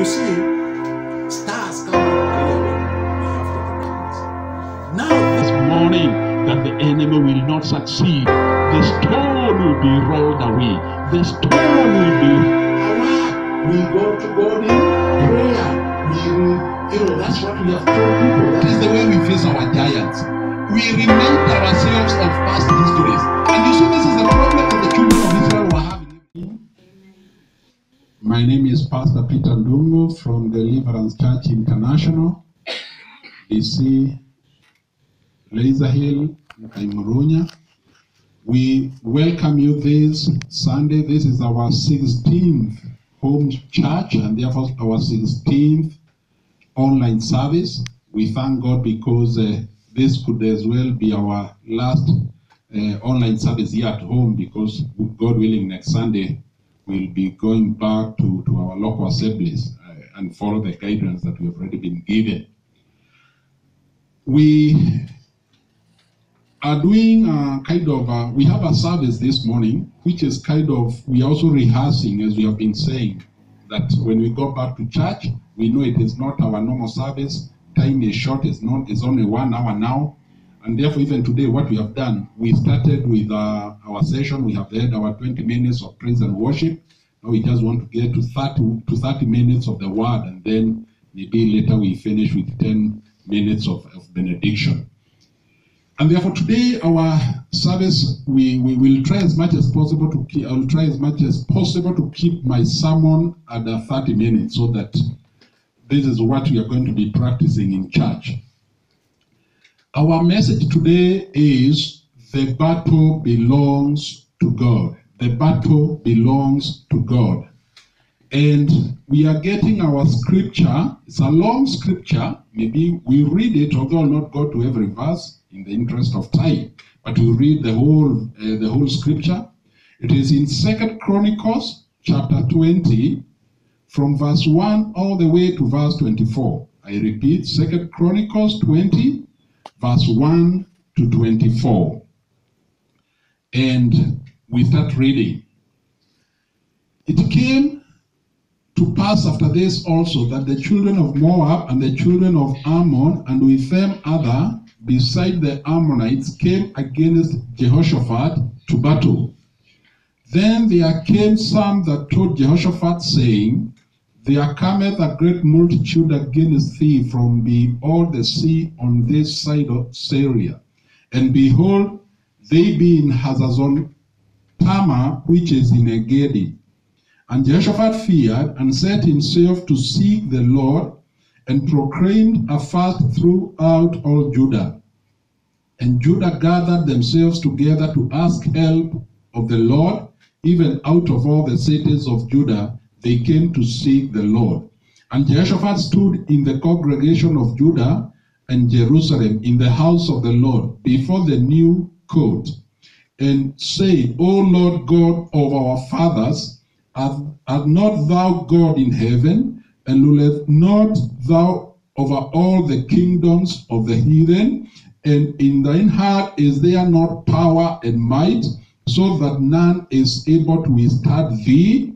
You see, stars come out clearly after the darkness. Now this morning that the enemy will not succeed, the stone will be rolled away. The stone will be we go to God in prayer. That's what we have told people. That is the way we face our giants. We remind ourselves of past histories. And you see, this is the problem that the children of Israel were having. My name is Pastor Peter Ndungu from Deliverance Church International, DC, Laser Hill, Murunya. We welcome you this Sunday. This is our 16th home church and therefore our 16th online service. We thank God because this could as well be our last online service here at home, because God willing next Sunday we'll be going back to our local assemblies and follow the guidance that we have already been given. We are doing we have a service this morning, which is we are also rehearsing, as we have been saying, that when we go back to church, we know it is not our normal service. Time is short, it's only 1 hour now. And therefore, even today, what we have done, we started with our session. We have had our 20 minutes of praise and worship. Now we just want to get to 30 minutes of the word, and then maybe later we finish with 10 minutes of benediction. And therefore, today our service, we will try as much as possible to keep. I will try as much as possible to keep my sermon at 30 minutes, so that this is what we are going to be practicing in church. Our message today is the battle belongs to God. The battle belongs to God. And we are getting our scripture. It's a long scripture. Maybe we read it, although I'll not go to every verse in the interest of time, but we read the whole scripture. It is in 2 Chronicles chapter 20, from verse 1 all the way to verse 24. I repeat, 2 Chronicles 20, verse 1 to 24. And we start reading. It came to pass after this also that the children of Moab and the children of Ammon, and with them other beside the Ammonites, came against Jehoshaphat to battle. Then there came some that told Jehoshaphat, saying, There cometh a great multitude against thee from all the sea on this side of Syria. And behold, they be in Hazazon Tamar, which is in Engedi. And Jehoshaphat feared, and set himself to seek the Lord, and proclaimed a fast throughout all Judah. And Judah gathered themselves together to ask help of the Lord. Even out of all the cities of Judah, they came to seek the Lord. And Jehoshaphat stood in the congregation of Judah and Jerusalem in the house of the Lord before the new court, and said, O Lord God of our fathers, art not thou God in heaven, and rulest not thou over all the kingdoms of the heathen? And in thine heart is there not power and might, so that none is able to withstand thee?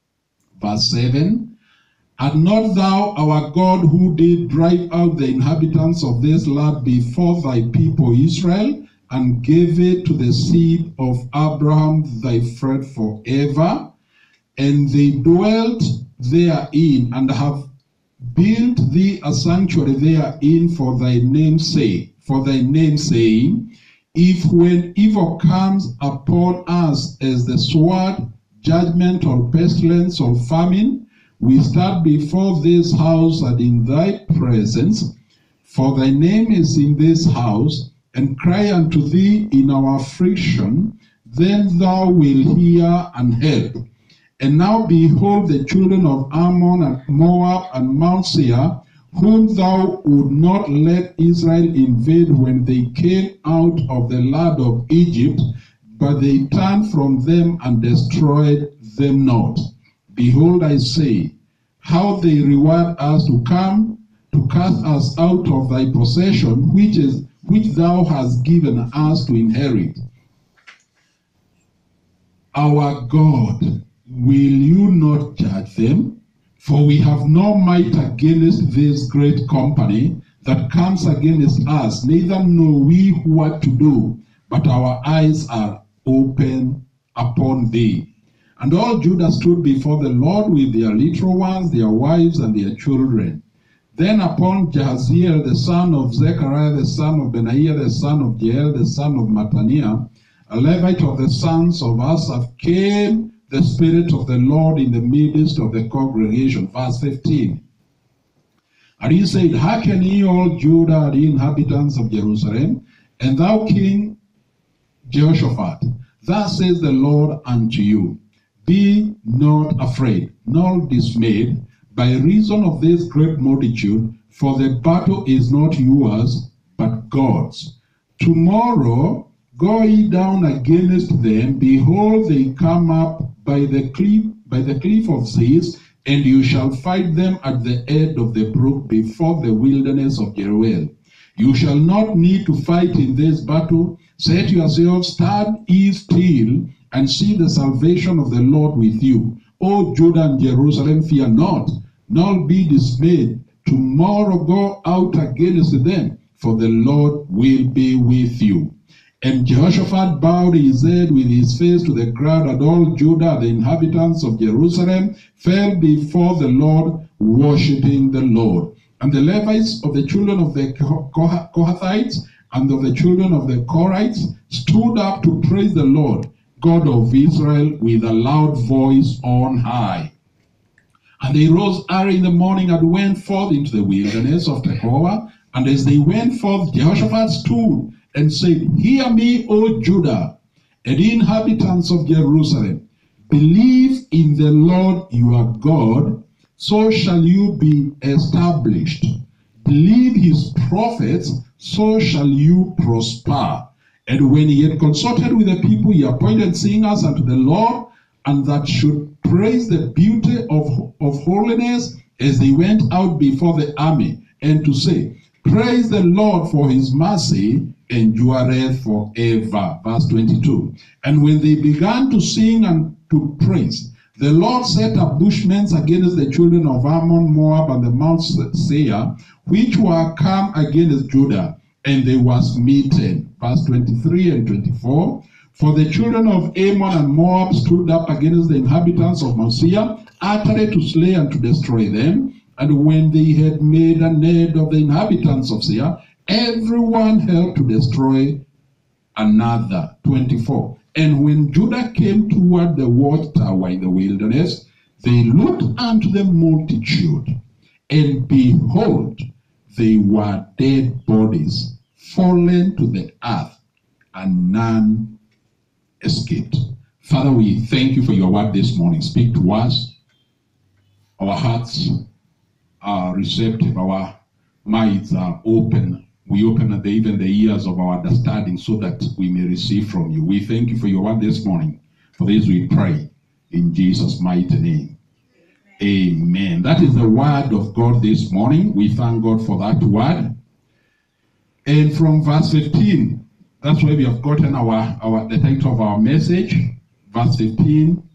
Verse 7, Art not thou our God, who did drive out the inhabitants of this land before thy people Israel, and gave it to the seed of Abraham thy friend forever? And they dwelt therein, and have built thee a sanctuary therein for thy name's sake. For thy name's sake, if when evil comes upon us as the sword, judgment, or pestilence, or famine, we stand before this house and in thy presence, for thy name is in this house, and cry unto thee in our affliction, then thou wilt hear and help. And now behold, the children of Ammon and Moab and Mount Seir, whom thou would not let Israel invade when they came out of the land of Egypt, but they turned from them and destroyed them not. Behold, I say, how they reward us to come to cast us out of thy possession, which thou hast given us to inherit. Our God, will you not judge them? For we have no might against this great company that comes against us, neither know we what to do, but our eyes are open upon thee. And all Judah stood before the Lord with their little ones, their wives, and their children. Then upon Jahaziel, the son of Zechariah, the son of Benaiah, the son of Jeiel, the son of Mattaniah, a Levite of the sons of Asaph, came the Spirit of the Lord in the midst of the congregation. Verse 15. And he said, Hearken ye all Judah, the inhabitants of Jerusalem, and thou King Jehoshaphat, thus says the Lord unto you, Be not afraid, nor dismayed, by reason of this great multitude, for the battle is not yours, but God's. Tomorrow go ye down against them, behold, they come up by the cliff of Ziz, and you shall fight them at the head of the brook before the wilderness of Jeruel. You shall not need to fight in this battle. Set yourselves, stand ye still, and see the salvation of the Lord with you. O Judah and Jerusalem, fear not, nor be dismayed. Tomorrow go out against them, for the Lord will be with you. And Jehoshaphat bowed his head with his face to the ground, and all Judah, the inhabitants of Jerusalem, fell before the Lord, worshipping the Lord. And the Levites of the children of the Kohathites and of the children of the Korites stood up to praise the Lord, God of Israel, with a loud voice on high. And they rose early in the morning and went forth into the wilderness of Tekoa. And as they went forth, Jehoshaphat stood and said, Hear me, O Judah, and inhabitants of Jerusalem. Believe in the Lord your God, so shall you be established. Believe his prophets, so shall you prosper. And when he had consulted with the people, he appointed singers unto the Lord, and that should praise the beauty of holiness as they went out before the army, and to say, Praise the Lord, for his mercy endureth forever. Verse 22. And when they began to sing and to praise, the Lord set ambushments against the children of Ammon, Moab, and the Mount Seir, which were come against Judah, and they were smitten. Verse 23 and 24. For the children of Ammon and Moab stood up against the inhabitants of Mount Seir, utterly to slay and to destroy them. And when they had made an end of the inhabitants of Seir, everyone helped to destroy another. 24. And when Judah came toward the watchtower in the wilderness, they looked unto the multitude, and behold, they were dead bodies, fallen to the earth, and none escaped. Father, we thank you for your word this morning. Speak to us. Our hearts are receptive. Our minds are open. We open even the ears of our understanding so that we may receive from you. We thank you for your word this morning. For this we pray in Jesus' mighty name. Amen. That is the word of God this morning. We thank God for that word. And from verse 15, that's where we have gotten the title of our message. Verse 15.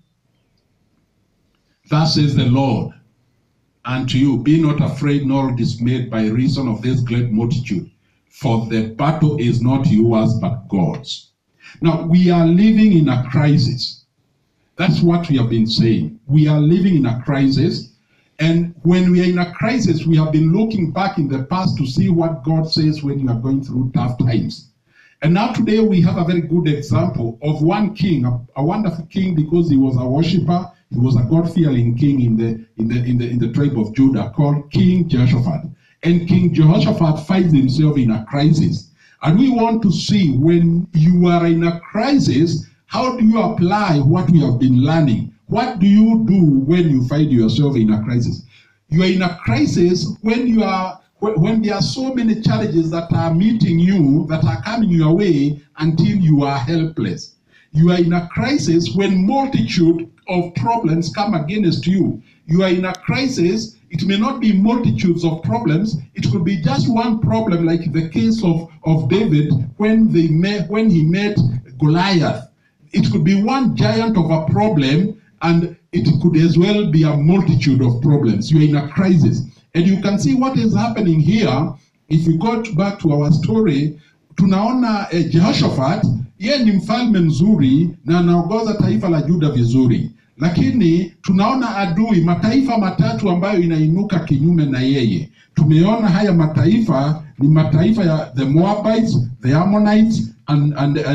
Thus says the Lord unto you, Be not afraid nor dismayed by reason of this great multitude, for the battle is not yours but God's. Now, we are living in a crisis. That's what we have been saying. We are living in a crisis. And when we are in a crisis, we have been looking back in the past to see what God says when you are going through tough times. And now today we have a very good example of one king, a wonderful king, because he was a worshiper. He was a God-fearing king in the tribe of Judah called King Jehoshaphat. And King Jehoshaphat finds himself in a crisis. And we want to see, when you are in a crisis, how do you apply what we have been learning? What do you do when you find yourself in a crisis? You are in a crisis when there are so many challenges that are meeting you, that are coming your way until you are helpless. You are in a crisis when multitude of problems come against you. You are in a crisis. It may not be multitudes of problems. It could be just one problem, like the case of David when he met Goliath. It could be one giant of a problem, and it could as well be a multitude of problems. You're in a crisis. And you can see what is happening here. If we go back to our story, tunaona Jehoshaphat, yeye ni mfalme mzuri na anaongoza taifa la Juda vizuri. Lakini tunaona adui, mataifa matatu ambayo inainuka kinyume na yeye. Tumeona haya mataifa ni mataifa ya the Moabites, the Ammonites, and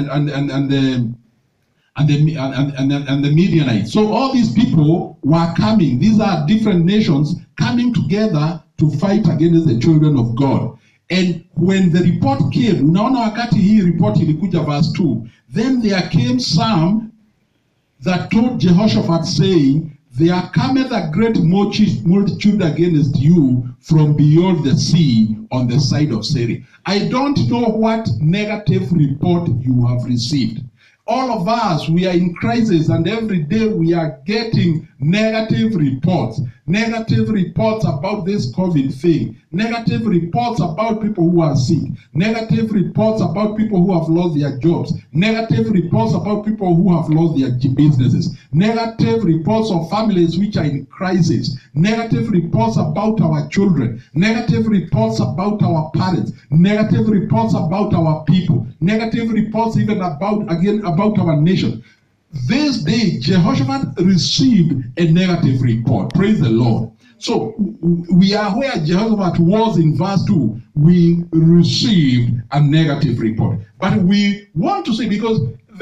the Midianites. So all these people were coming. These are different nations coming together to fight against the children of God. And when the report came, unaona wakati hii report ilikuja verse 2, then there came some that told Jehoshaphat, saying, there cometh a great multitude against you from beyond the sea on the side of Seir. I don't know what negative report you have received. All of us, we are in crisis, and every day we are getting negative reports. Negative reports about this COVID thing. Negative reports about people who are sick. Negative reports about people who have lost their jobs. Negative reports about people who have lost their businesses. Negative reports of families which are in crisis. Negative reports about our children. Negative reports about our parents. Negative reports about our people. Negative reports even about our nation. This day, Jehoshaphat received a negative report. Praise the Lord. So, we are where Jehoshaphat was in verse 2. We received a negative report. But we want to say, because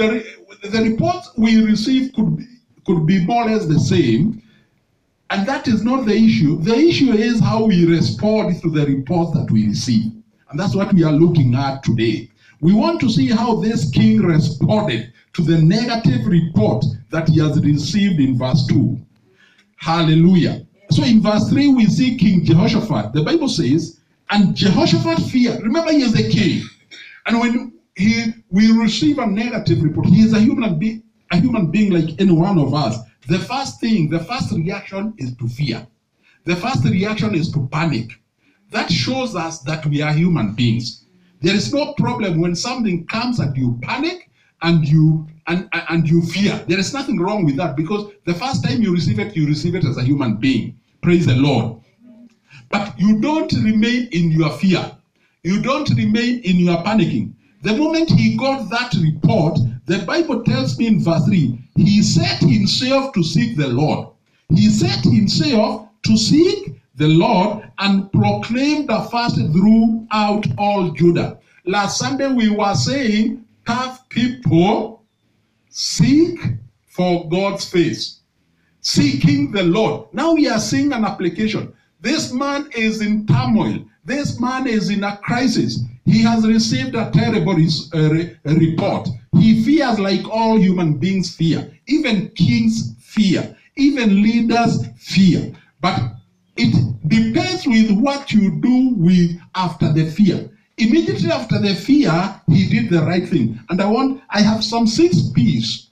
the reports we received could be more or less the same, and that is not the issue. The issue is how we respond to the reports that we receive. And that's what we are looking at today. We want to see how this king responded to the negative report that he has received in verse 2. Hallelujah. So in verse 3 we see King Jehoshaphat. The Bible says, and Jehoshaphat feared. Remember, he is a king. And when we receive a negative report, he is a human being like any one of us. The first reaction is to fear. The first reaction is to panic. That shows us that we are human beings. There is no problem when something comes and you panic and you fear. There is nothing wrong with that, because the first time you receive it as a human being. Praise the Lord. But you don't remain in your fear. You don't remain in your panicking. The moment he got that report, the Bible tells me in verse 3, he set himself to seek the Lord. He set himself to seek the Lord and proclaimed a fast throughout all Judah. Last Sunday we were saying, tough people seek for God's face, seeking the Lord. Now we are seeing an application. This man is in turmoil. This man is in a crisis. He has received a terrible report. He fears like all human beings fear. Even kings fear. Even leaders fear. But it depends with what you do with after the fear. Immediately after the fear, he did the right thing. And I have some 6 P's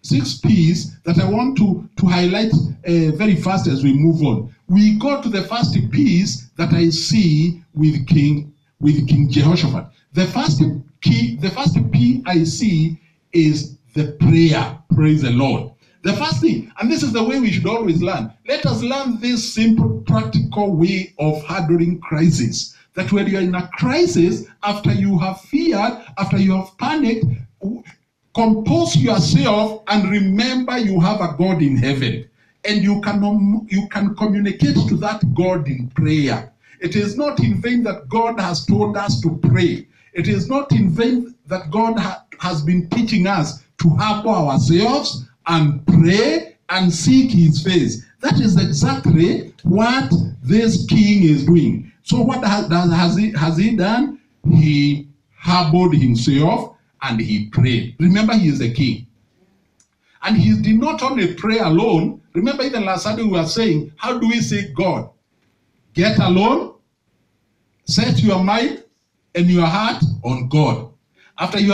that I want to highlight very fast as we move on. We go to the first piece that I see with King Jehoshaphat. The first P I see is the prayer. Praise the Lord. The first thing, and this is the way we should always learn. Let us learn this simple, practical way of handling crisis. That when you are in a crisis, after you have feared, after you have panicked, compose yourself and remember you have a God in heaven. And you can communicate to that God in prayer. It is not in vain that God has told us to pray. It is not in vain that God has been teaching us to humble ourselves and pray and seek his face. That is exactly what this king is doing. So what has he done? He humbled himself and he prayed. Remember, he is a king. And he did not only pray alone. Remember, even last Sunday we were saying, how do we seek God? Get alone, set your mind and your heart on God. After you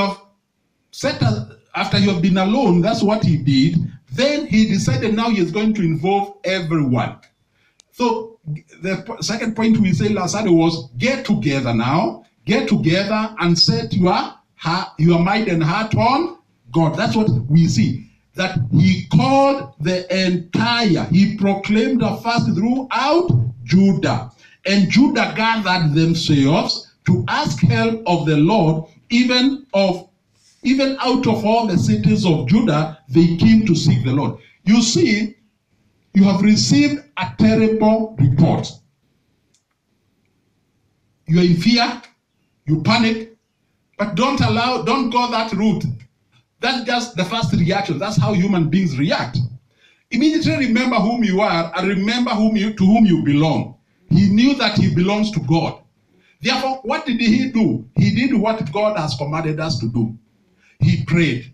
have been alone, that's what he did. Then he decided now he is going to involve everyone. So the second point we said last Sunday was, get together now. Get together and set your mind and heart on God. That's what we see. that he called he proclaimed a fast throughout Judah. And Judah gathered themselves to ask help of the Lord, even out of all the cities of Judah, they came to seek the Lord. You see, you have received a terrible report. You are in fear, you panic, but don't go that route. That's just the first reaction. That's how human beings react. Immediately remember whom you are and remember to whom you belong. He knew that he belongs to God. Therefore, what did he do? He did what God has commanded us to do. He prayed.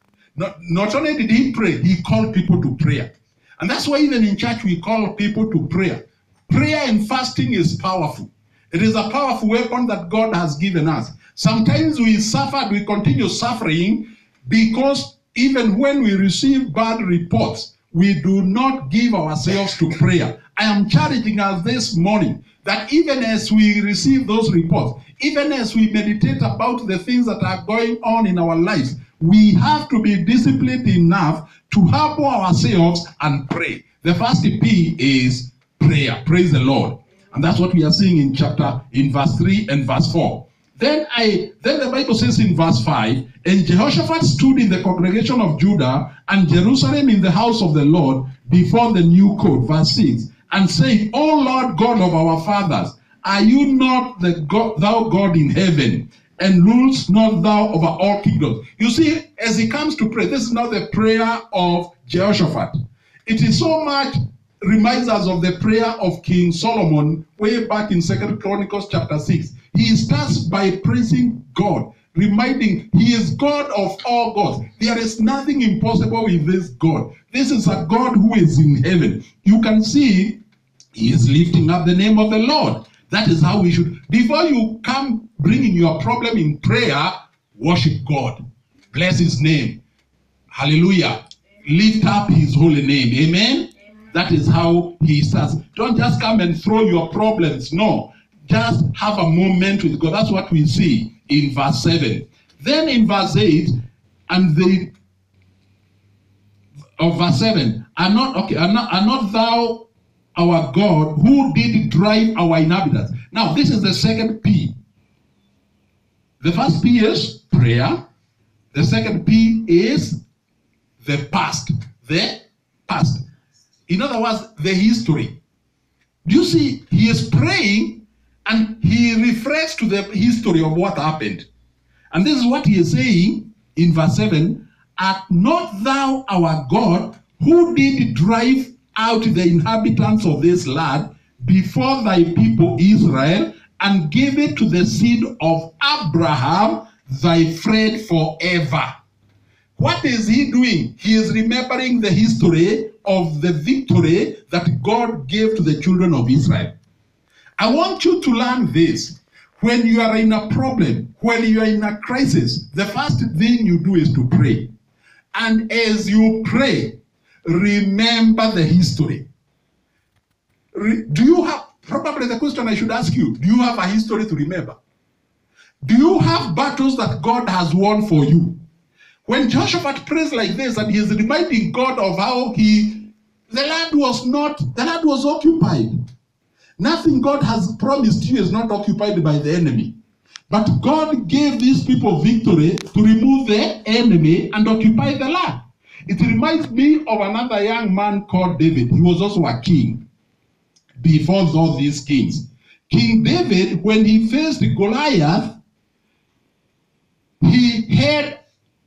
Not only did he pray, he called people to prayer. And that's why even in church we call people to prayer. Prayer and fasting is powerful. It is a powerful weapon that God has given us. Sometimes we continue suffering because even when we receive bad reports, we do not give ourselves to prayer. I am challenging us this morning that even as we receive those reports, even as we meditate about the things that are going on in our lives, we have to be disciplined enough to humble ourselves and pray. The first P is prayer. Praise the Lord. And that's what we are seeing in verse 3 and verse 4. Then the Bible says in verse 5, and Jehoshaphat stood in the congregation of Judah and Jerusalem in the house of the Lord before the new court, verse 6, and said, O Lord God of our fathers, are you not thou God in heaven, and rulest not thou over all kingdoms? You see, as he comes to pray, this is not the prayer of Jehoshaphat. It is so much reminds us of the prayer of King Solomon way back in 2 Chronicles chapter 6. He starts by praising God, reminding he is God of all gods. There is nothing impossible with this God. This is a God who is in heaven. You can see he is lifting up the name of the Lord. That is how we should. Before you come bringing your problem in prayer, worship God. Bless his name. Hallelujah. Lift up his holy name. Amen. That is how he starts. Don't just come and throw your problems. No. Just have a moment with God. That's what we see in verse 7. Then in verse 8, verse 7, are not thou our God who did drive our inhabitants? Now, this is the second P. The first P is prayer. The second P is the past. The past. In other words, the history. Do you see, he is praying and he refers to the history of what happened. And this is what he is saying in verse 7. Art not thou our God who did drive out the inhabitants of this land before thy people Israel, and gave it to the seed of Abraham, thy friend forever? What is he doing? He is remembering the history of the victory that God gave to the children of Israel. I want you to learn this. When you are in a problem, when you are in a crisis, the first thing you do is to pray. And as you pray, remember the history. Do you have, probably the question I should ask you, do you have a history to remember? Do you have battles that God has won for you? When Jehoshaphat prays like this, and he is reminding God of how the land was occupied. Nothing God has promised you is not occupied by the enemy. But God gave these people victory to remove the enemy and occupy the land. It reminds me of another young man called David. He was also a king before all these kings. King David, when he faced Goliath, he had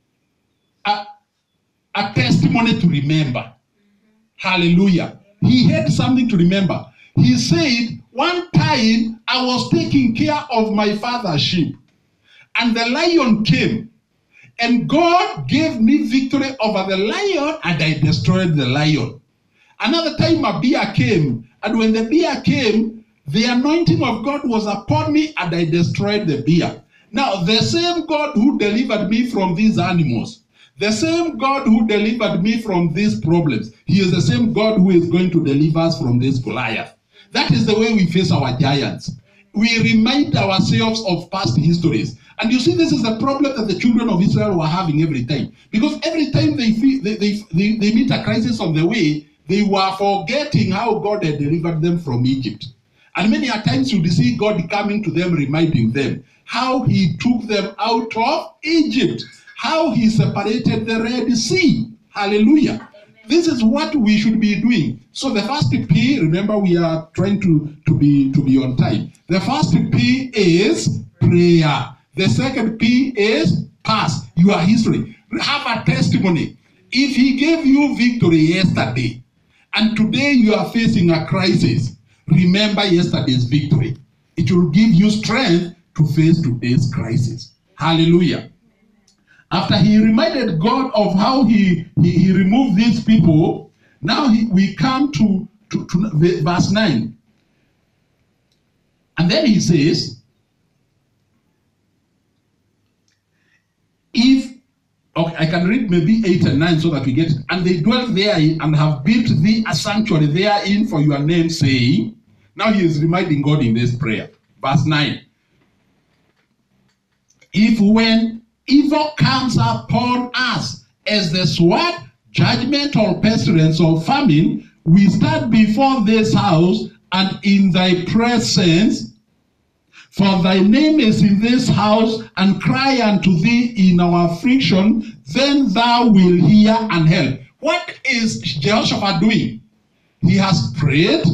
a testimony to remember. Hallelujah. He had something to remember. He said, one time I was taking care of my father's sheep, and the lion came, and God gave me victory over the lion, and I destroyed the lion. Another time a bear came, and when the bear came, the anointing of God was upon me, and I destroyed the bear. Now, the same God who delivered me from these animals, the same God who delivered me from these problems, he is the same God who is going to deliver us from this Goliath. That is the way we face our giants. We remind ourselves of past histories. And you see, this is the problem that the children of Israel were having every time. Because every time they meet a crisis on the way, they were forgetting how God had delivered them from Egypt. And many a times you see God coming to them, reminding them how he took them out of Egypt, how he separated the Red Sea. Hallelujah. Amen. This is what we should be doing. So the first P, remember we are trying to be on time. The first P is prayer. The second P is past, your history. Have a testimony. If he gave you victory yesterday, and today you are facing a crisis, remember yesterday's victory. It will give you strength to face today's crisis. Hallelujah. After he reminded God of how he removed these people, now we come to verse 9. And then he says, okay, I can read maybe 8 and 9 so that we get it. And they dwelt therein and have built thee a sanctuary therein for your name, saying. Now he is reminding God in this prayer. Verse 9. If when evil comes upon us as the sword, judgment, or pestilence, or famine, we stand before this house and in thy presence, for thy name is in this house, and cry unto thee in our affliction, then thou wilt hear and help. What is Jehoshaphat doing? He has prayed,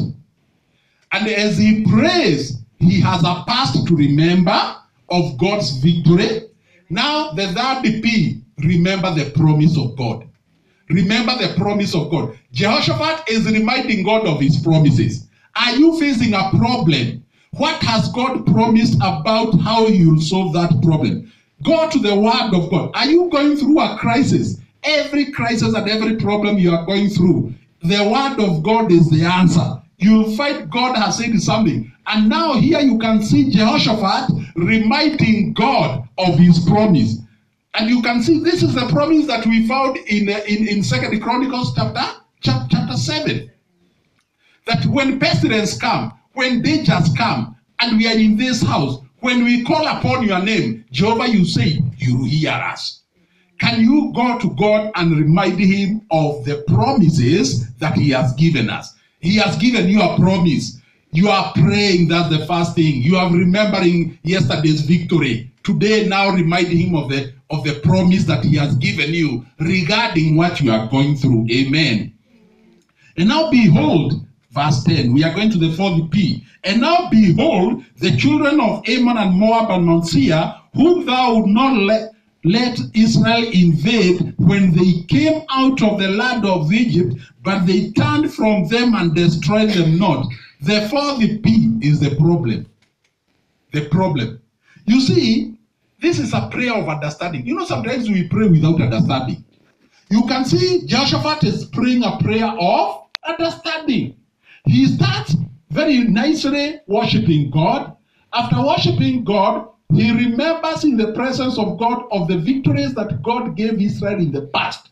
and as he prays, he has a past to remember of God's victory. Now the third P, remember the promise of God. Remember the promise of God. Jehoshaphat is reminding God of his promises. Are you facing a problem? What has God promised about how you'll solve that problem? Go to the word of God. Are you going through a crisis? Every crisis and every problem you are going through, the word of God is the answer. You'll find God has said something. And now here you can see Jehoshaphat reminding God of his promise. And you can see this is the promise that we found in 2 Chronicles chapter 7. That when pestilence come, when dangers come, and we are in this house, when we call upon your name, Jehovah, you say, you hear us. Can you go to God and remind him of the promises that he has given us? He has given you a promise. You are praying, that's the first thing. You are remembering yesterday's victory. Today, now remind him of the promise that he has given you regarding what you are going through. Amen. And now behold, verse 10, we are going to the fourth P. And now behold, the children of Ammon and Moab and Mount Seir, whom thou would not let Israel invade when they came out of the land of Egypt, but they turned from them and destroyed them not. Therefore, the P is the problem. The problem. You see, this is a prayer of understanding. You know, sometimes we pray without understanding. You can see Jehoshaphat is praying a prayer of understanding. He starts very nicely worshiping God. After worshiping God, he remembers in the presence of God of the victories that God gave Israel in the past.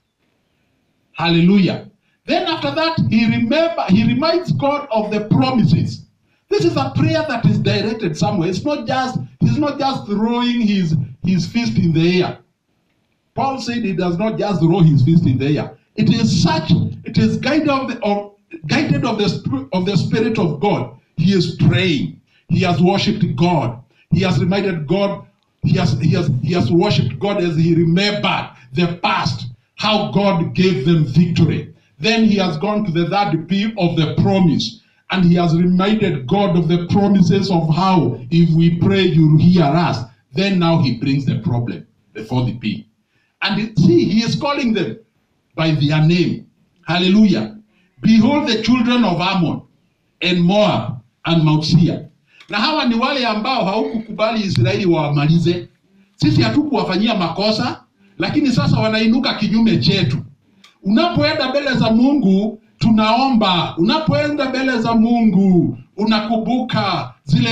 Hallelujah. Then after that, he reminds God of the promises. This is a prayer that is directed somewhere. He's not just throwing his fist in the air. Paul said he does not just throw his fist in the air. It is guided of the Spirit of God. He is praying. He has worshipped God. He has reminded God. He has worshipped God as he remembered the past, how God gave them victory. Then he has gone to the third P of the promise. And he has reminded God of the promises of how if we pray, you'll hear us. Then now he brings the problem, the fourth P. And see, he is calling them by their name. Hallelujah. Behold the children of Ammon and Moab and Mount Seir. Na hawa ni wale ambao haukukubali Israeli wamalize. Sisi hatukuwafanyia makosa, lakini sasa wanainuka kinyume chetu. Unapoenda mbele za Mungu, tunaomba. Unapoenda mbele za Mungu, unakumbuka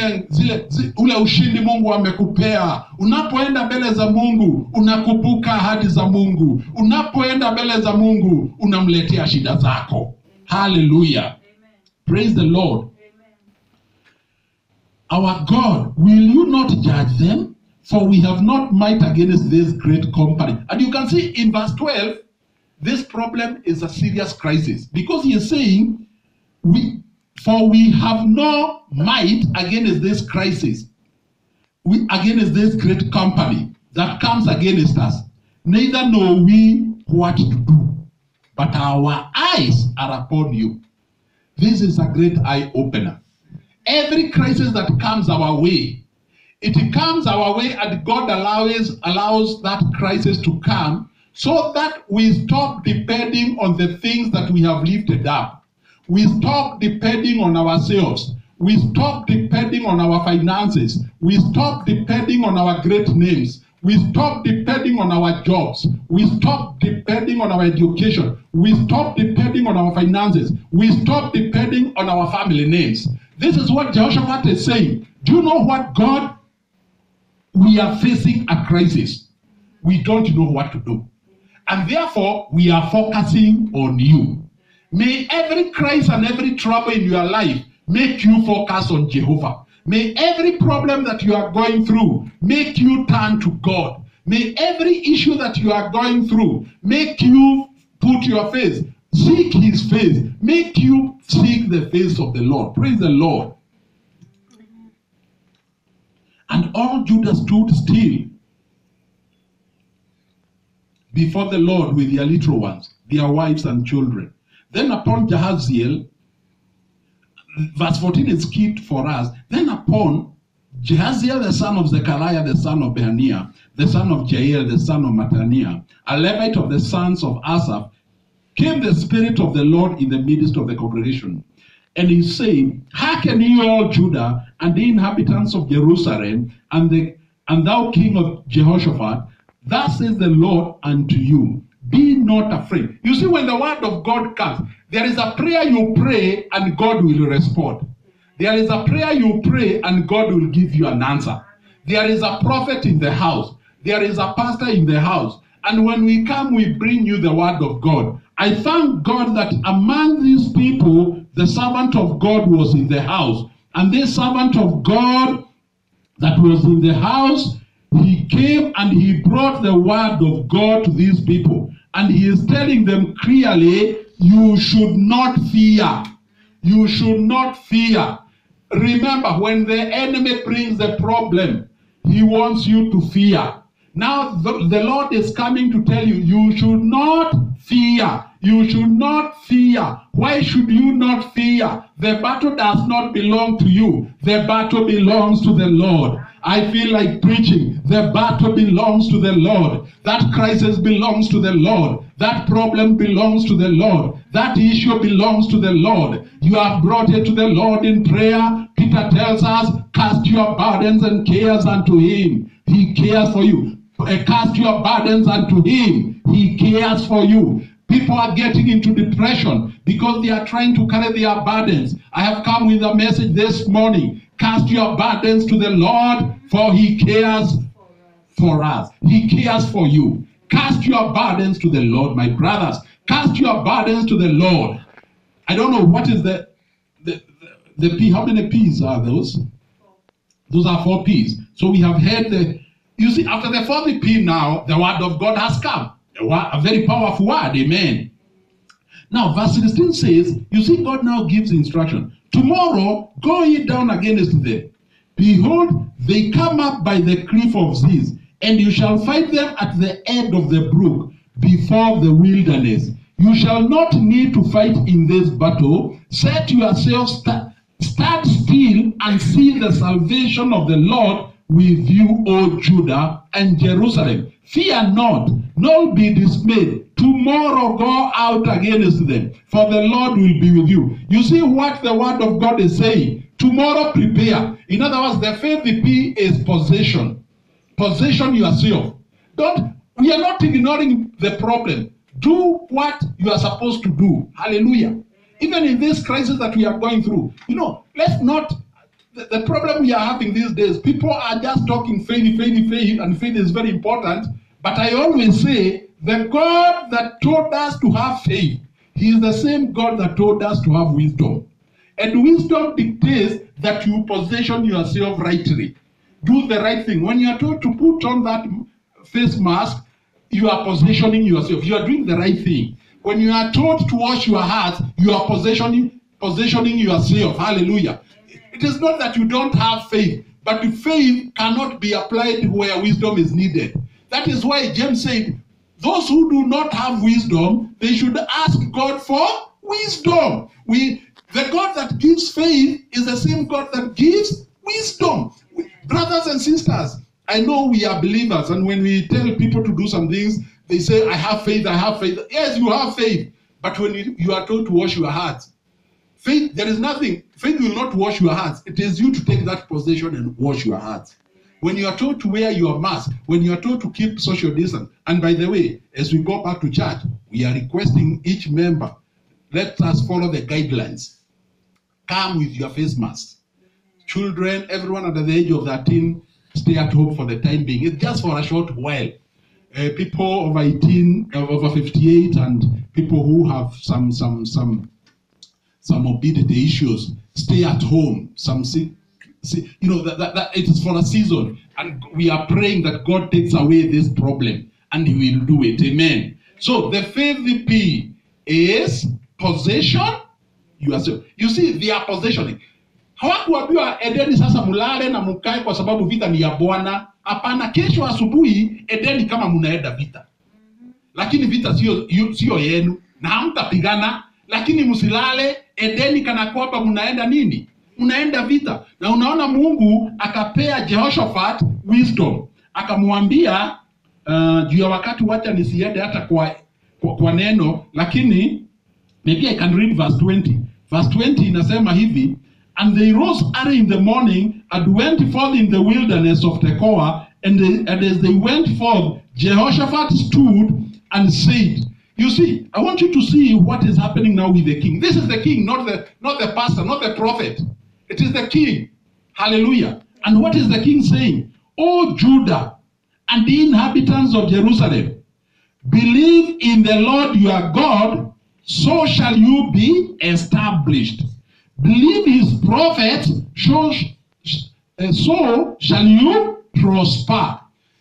ule ushindi Mungu amekupea. Unapoenda mbele za Mungu, unakumbuka ahadi za Mungu. Unapoenda mbele za Mungu, unamletea shida zako. Hallelujah. Praise the Lord. Our God, will you not judge them? For we have not might against this great company. And you can see in verse 12, this problem is a serious crisis. Because he is saying, for we have no might against this crisis. Against this great company that comes against us. Neither know we what to do. But our eyes are upon you. This is a great eye-opener. Every crisis that comes our way, it comes our way and God allows that crisis to come so that we stop depending on the things that we have lifted up. We stop depending on ourselves. We stop depending on our finances. We stop depending on our great names. We stop depending on our jobs. We stop depending on our education. We stop depending on our finances. We stop depending on our family names. This is what Jehoshaphat is saying. Do you know what, God? We are facing a crisis. We don't know what to do. And therefore, we are focusing on you. May every crisis and every trouble in your life make you focus on Jehovah. May every problem that you are going through make you turn to God. May every issue that you are going through make you put your face, seek his face, make you seek the face of the Lord. Praise the Lord. And all Judah stood still before the Lord with their little ones, their wives and children. Then upon Jahaziel, verse 14 is key for us. Then upon Jahaziel, the son of Zechariah, the son of Behaniah, the son of Jael, the son of Mattaniah, a Levite of the sons of Asaph, came the Spirit of the Lord in the midst of the congregation. And he said, hearken ye all Judah, and the inhabitants of Jerusalem, and thou king of Jehoshaphat, thus says the Lord unto you, be not afraid. You see, when the word of God comes, there is a prayer you pray and God will respond. There is a prayer you pray and God will give you an answer. There is a prophet in the house. There is a pastor in the house. And when we come, we bring you the word of God. I thank God that among these people, the servant of God was in the house. And this servant of God that was in the house, he came and he brought the word of God to these people. And he is telling them clearly, you should not fear. You should not fear. Remember, when the enemy brings the problem, he wants you to fear. Now, the Lord is coming to tell you, you should not fear. You should not fear. Why should you not fear? The battle does not belong to you. The battle belongs to the Lord. I feel like preaching. The battle belongs to the Lord. That crisis belongs to the Lord. That problem belongs to the Lord. That issue belongs to the Lord. You have brought it to the Lord in prayer. Peter tells us, cast your burdens and cares unto him. He cares for you. Cast your burdens unto him. He cares for you. People are getting into depression because they are trying to carry their burdens. I have come with a message this morning. Cast your burdens to the Lord, for he cares for us. He cares for you. Cast your burdens to the Lord, my brothers. Cast your burdens to the Lord. I don't know what is the P. How many P's are those? Those are 4 P's. So we have heard you see, after the 4th P now, the word of God has come. A very powerful word, amen. Now, verse 16 says, you see, God now gives instruction. Tomorrow, go ye down against them. Behold, they come up by the cliff of Ziz, and you shall find them at the end of the brook, before the wilderness. You shall not need to fight in this battle. Set yourselves, stand still, and see the salvation of the Lord with you, O Judah and Jerusalem. Fear not, nor be dismayed. Tomorrow go out against them, for the Lord will be with you. You see what the word of God is saying? Tomorrow prepare. In other words, the 5th P is possession. Possession yourself. We are not ignoring the problem. Do what you are supposed to do. Hallelujah. Even in this crisis that we are going through, let's not. The problem we are having these days, people are just talking faith, and faith is very important. But I always say, the God that told us to have faith, he is the same God that told us to have wisdom. And wisdom dictates that you possession yourself rightly. do the right thing. When you are told to put on that face mask, you are positioning yourself. You are doing the right thing. When you are told to wash your hands, you are positioning yourself. Hallelujah. It is not that you don't have faith, but faith cannot be applied where wisdom is needed. That is why James said, those who do not have wisdom, they should ask God for wisdom. The God that gives faith is the same God that gives wisdom. Brothers and sisters, I know we are believers, and when we tell people to do some things, they say, I have faith, I have faith. Yes, you have faith, but when you are told to wash your hands, faith, there is nothing. Faith will not wash your hands. It is you to take that position and wash your hands. When you are told to wear your mask, when you are told to keep social distance, and by the way, as we go back to church, we are requesting each member, let us follow the guidelines. Come with your face mask. Children, everyone under the age of 13, stay at home for the time being. It's just for a short while. People over 18, over 58, and people who have some morbidity issues, stay at home. That it is for a season, and we are praying that God takes away this problem, and He will do it. Amen. So the fifth P is possession yourself. You see, they are possessioning. Hawakuambiwa Edeni sasa mulale na mukae kwa sababu vita ni ya Bwana. Hapana, kesho asubuhi Edeni kama munaenda vita. Lakini vita sio yenu na hamtapigana, lakini msilale Edeni kana kwamba munaenda nini? Munaenda vita. Na unaona Mungu akapea Jehoshaphat wisdom. Akamwambia juu ya wakati wacha nisiende hata kwa neno, lakini maybe I can read verse 20. Verse 20 inasema hivi, and they rose early in the morning and went forth in the wilderness of Tekoa, and as they went forth, Jehoshaphat stood and said, you see, I want you to see what is happening now with the king. This is the king, not the pastor, not the prophet. It is the king. Hallelujah. And what is the king saying? O Judah and the inhabitants of Jerusalem, believe in the Lord your God, so shall you be established. Believe his prophets, so shall you prosper.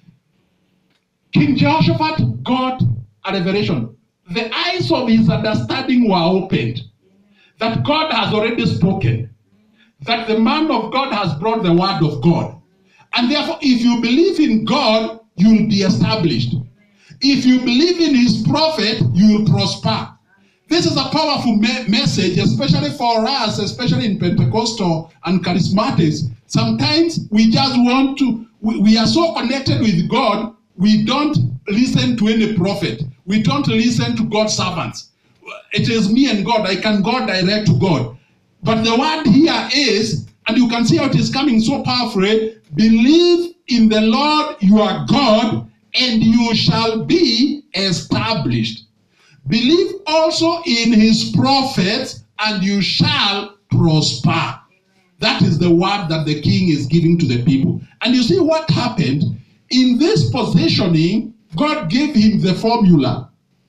King Jehoshaphat got a revelation. The eyes of his understanding were opened. That God has already spoken. That the man of God has brought the word of God. And therefore, if you believe in God, you will be established. If you believe in his prophet, you will prosper. This is a powerful message, especially for us, especially in Pentecostal and Charismatics. Sometimes we just want to, we are so connected with God, we don't listen to any prophet. We don't listen to God's servants. It is me and God. I can go direct to God. But the word here is, and you can see how it is coming so powerfully, believe in the Lord your God, and you shall be established. Believe also in his prophets, and you shall prosper. That is the word that the king is giving to the people. And you see what happened? In this positioning, God gave him the formula.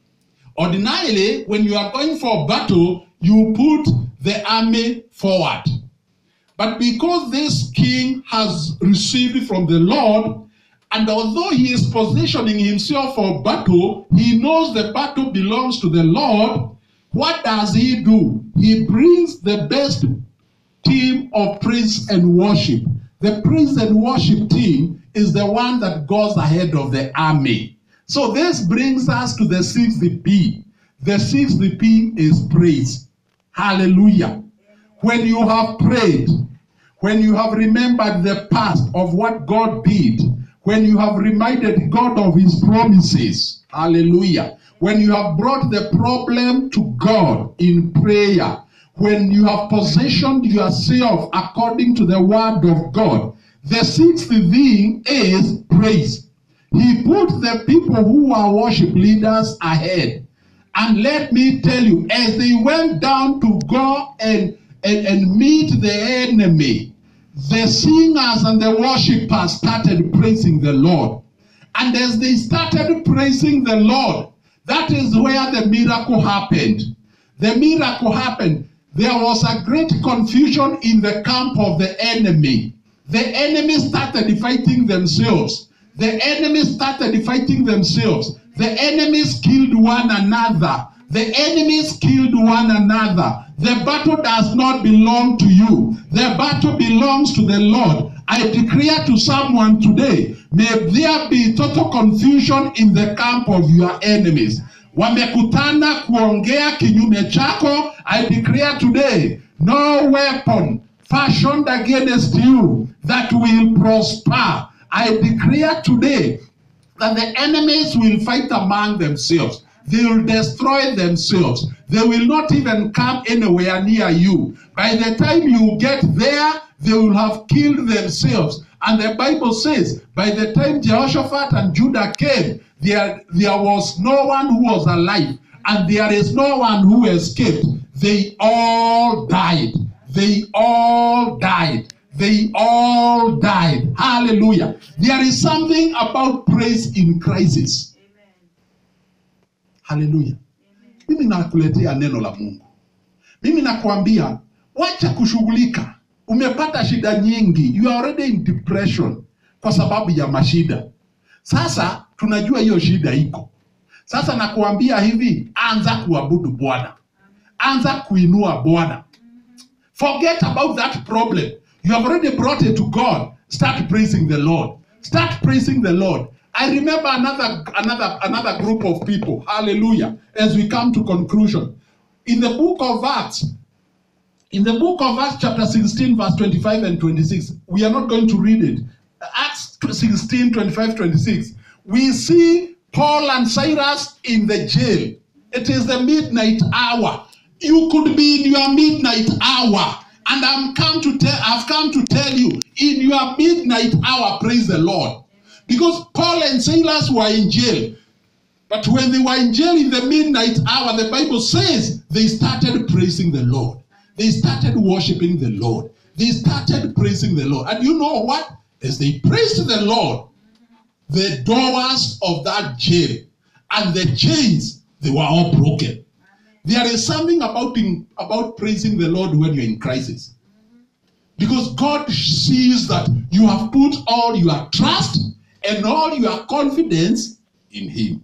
Ordinarily, when you are going for battle, you put the army forward. But because this king has received from the Lord, and although he is positioning himself for battle, he knows the battle belongs to the Lord. What does he do? He brings the best team of praise and worship. The praise and worship team is the one that goes ahead of the army. So this brings us to the sixth P. The sixth P is praise. Hallelujah. When you have prayed, when you have remembered the past of what God did, when you have reminded God of his promises, hallelujah. When you have brought the problem to God in prayer, when you have positioned yourself according to the word of God, the sixth thing is praise. He put the people who are worship leaders ahead. And let me tell you, as they went down to go and meet the enemy, the singers and the worshipers started praising the Lord. And as they started praising the Lord, that is where the miracle happened. The miracle happened. There was a great confusion in the camp of the enemy. The enemy started fighting themselves. The enemies started fighting themselves. The enemies killed one another. The enemies killed one another. The battle does not belong to you. The battle belongs to the Lord. I declare to someone today, may there be total confusion in the camp of your enemies. Wamekutana kuongea kinyume chako. I declare today, no weapon fashioned against you that will prosper. I declare today that the enemies will fight among themselves. They will destroy themselves. They will not even come anywhere near you. By the time you get there, they will have killed themselves. And the Bible says, by the time Jehoshaphat and Judah came, there was no one who was alive, and there is no one who escaped. They all died. They all died. They all died. Hallelujah. There is something about praise in crisis. Amen. Hallelujah. Mimi nakuletea neno la Mungu. Mimi nakuambia, wacha kushughulika. Umepata shida nyingi. You are already in depression kwa sababu ya mashida. Sasa tunajua hiyo shida iko. Sasa nakuambia hivi, anza kuabudu Bwana. Anza kuinua Bwana. Forget about that problem. You have already brought it to God. Start praising the Lord. Start praising the Lord. I remember another group of people. Hallelujah. As we come to conclusion. In the book of Acts chapter 16, verse 25 and 26. We are not going to read it. Acts 16, 25, 26. We see Paul and Silas in the jail. It is the midnight hour. You could be in your midnight hour. And I've come to tell you, in your midnight hour, praise the Lord. Because Paul and Silas were in jail. But when they were in jail in the midnight hour, the Bible says they started praising the Lord. They started worshiping the Lord. They started praising the Lord. And you know what? As they praised the Lord, the doors of that jail and the chains, they were all broken. There is something about praising the Lord when you're in crisis. Because God sees that you have put all your trust and all your confidence in Him.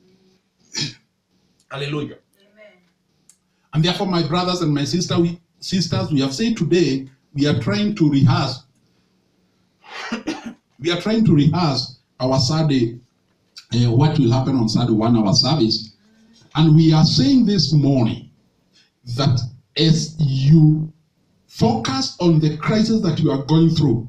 Hallelujah. Amen. And therefore, my brothers and my sisters, we have said today, we are trying to rehearse. We are trying to rehearse our Sunday, what will happen on Sunday 1 hour service. And we are saying this morning that as you focus on the crisis that you are going through,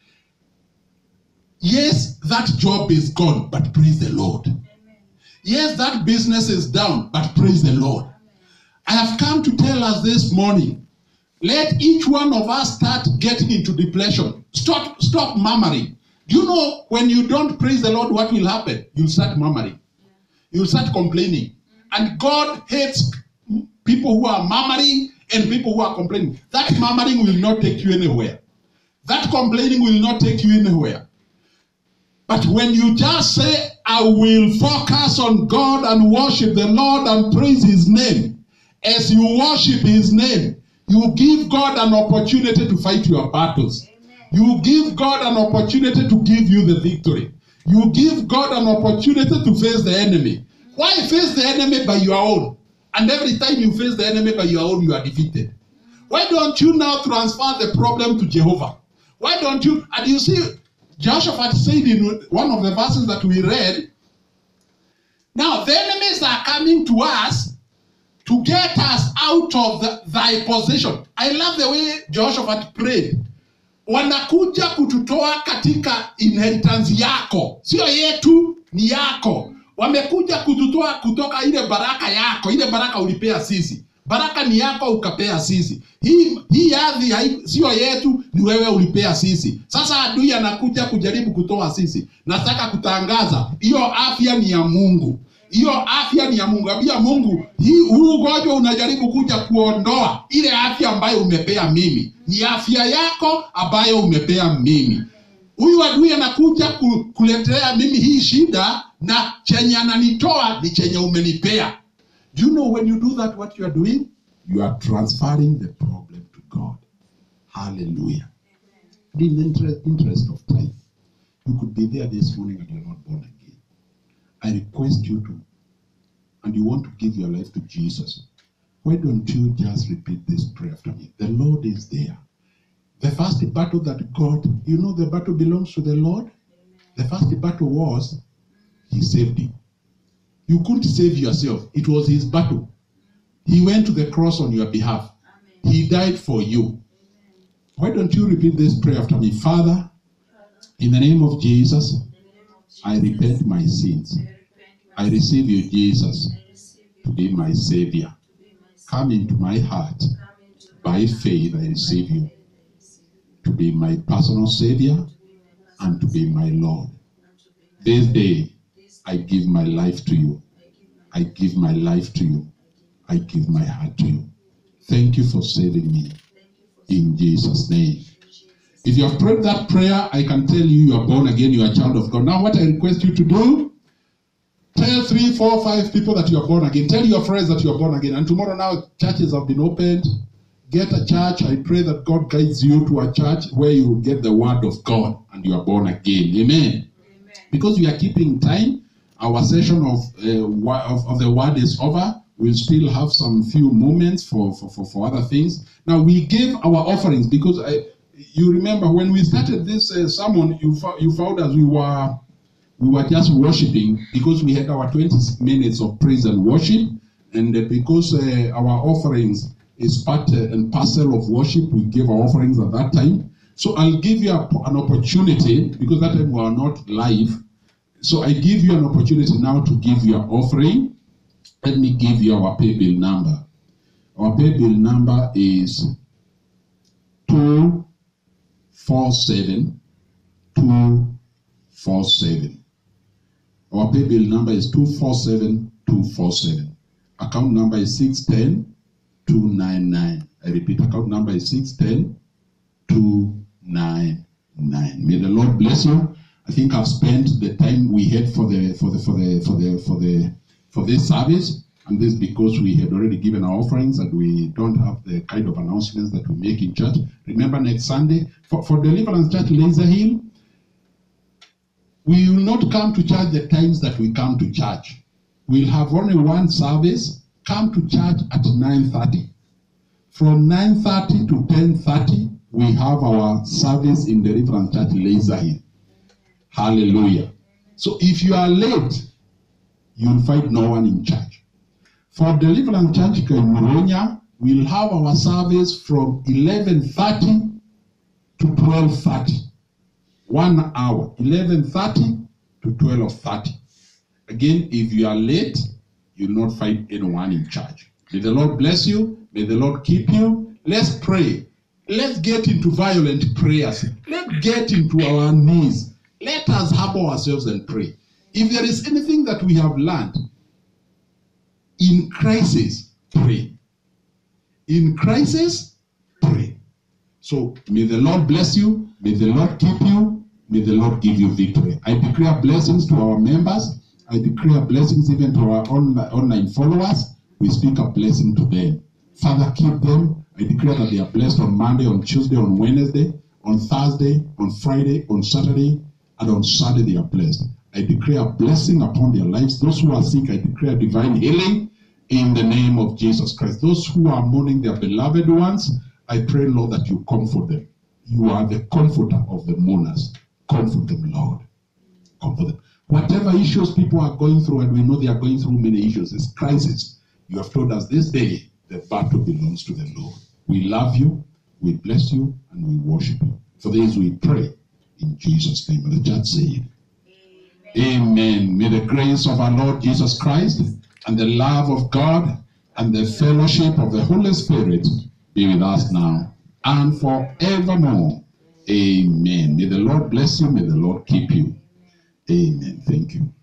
yes, that job is gone, but praise the Lord. Amen. Yes, that business is down, but praise the Lord. Amen. I have come to tell us this morning, let each one of us start getting into depression. Stop murmuring. Do you know when you don't praise the Lord, what will happen? You'll start murmuring. You'll start complaining. And God hates people who are murmuring and people who are complaining. That murmuring will not take you anywhere. That complaining will not take you anywhere. But when you just say, I will focus on God and worship the Lord and praise His name, as you worship His name, you give God an opportunity to fight your battles. Amen. You give God an opportunity to give you the victory. You give God an opportunity to face the enemy. Why face the enemy by your own? And every time you face the enemy by your own, you are defeated. Why don't you now transfer the problem to Jehovah? Why don't you? And you see, Jehoshaphat said in one of the verses that we read, now the enemies are coming to us to get us out of thy possession. I love the way Jehoshaphat prayed. Wanakuja kututoa katika inheritance yako. Sio yetu, ni yako. Wamekuja kututoa kutoka ile baraka yako. Ile baraka ulipea sisi. Baraka ni yako ukapea sisi. Hii ardhi sio yetu, ni wewe ulipea sisi. Sasa adui anakuja kujaribu kutoa sisi. Nataka kutangaza, hiyo afya ni ya Mungu. Hiyo afya ni ya Mungu. Abia Mungu, huu ugonjwa unajaribu kuja kuondoa ile afya ambayo umepea mimi. Ni afya yako ambayo umepea mimi. Huyu adui anakuja kuletea mimi hii shida, na chenye ananitoa ni chenye umenipea. Do you know when you do that, what you are doing? You are transferring the problem to God. Hallelujah. In the interest of time, you could be there this morning and you're not born again. I request you to, and you want to give your life to Jesus, why don't you just repeat this prayer after me? The Lord is there. The first battle that God, the battle belongs to the Lord. Amen. The first battle was, He saved you. You couldn't save yourself. It was His battle. He went to the cross on your behalf. Amen. He died for you. Amen. Why don't you repeat this prayer after me? Father, in the name of Jesus, I repent my sins. I receive you, Jesus, to be my Savior. Come into my heart. By faith, I receive you to be my personal Savior and to be my Lord. This day, I give my life to you. I give my life to you. I give my heart to you. Thank you for saving me. In Jesus' name. If you have prayed that prayer, I can tell you are born again, you are a child of God. Now what I request you to do, tell 3, 4, 5 people that you are born again. Tell your friends that you are born again. And tomorrow now, churches have been opened. Get a church. I pray that God guides you to a church where you will get the word of God and you are born again. Amen. Amen. Because we are keeping time, our session of the word is over. We'll still have some few moments for other things. Now we gave our offerings because you remember when we started this sermon, you found as we were just worshiping because we had our 20 minutes of praise and worship, and because our offerings is part and parcel of worship, we gave our offerings at that time. So I'll give you an opportunity, because that time we are not live, so I give you an opportunity now to give your offering. Let me give you our pay bill number. Our pay bill number is 247247. Our pay bill number is 247247. Account number is 610299. I repeat, account number is 610299. May the Lord bless you. I think I've spent the time we had for this service, and this because we had already given our offerings and we don't have the kind of announcements that we make in church. Remember, next Sunday for Deliverance Church Laser Hill, we will not come to church the times that we come to church. We'll have only one service. Come to church at 9:30. From 9:30 to 10:30, we have our service in Deliverance Church Laser Hill. Hallelujah. So if you are late, you'll find no one in church. For Deliverance Church Kaimuronya, we'll have our service from 11:30 to 12:30. 1 hour, 11:30 to 12:30. Again, if you are late, you'll not find anyone in church. May the Lord bless you. May the Lord keep you. Let's pray. Let's get into violent prayers. Let's get into our knees. Let us humble ourselves and pray. If there is anything that we have learned, in crisis, pray. In crisis, pray. So may the Lord bless you. May the Lord keep you. May the Lord give you victory. I declare blessings to our members. I declare blessings even to our online followers. We speak a blessing to them. Father, keep them. I declare that they are blessed on Monday, on Tuesday, on Wednesday, on Thursday, on Friday, on Saturday, and on Sunday they are blessed. I declare a blessing upon their lives. Those who are sick, I declare divine healing in the name of Jesus Christ. Those who are mourning their beloved ones, I pray, Lord, that you comfort them. You are the comforter of the mourners. Comfort them, Lord. Comfort them. Whatever issues people are going through, and we know they are going through many issues, it's crisis. You have told us this day, the battle belongs to the Lord. We love you, we bless you, and we worship you. For this we pray in Jesus' name. And the church said, Amen. May the grace of our Lord Jesus Christ and the love of God and the fellowship of the Holy Spirit be with us now and forevermore. Amen. May the Lord bless you. May the Lord keep you. Amen. Thank you.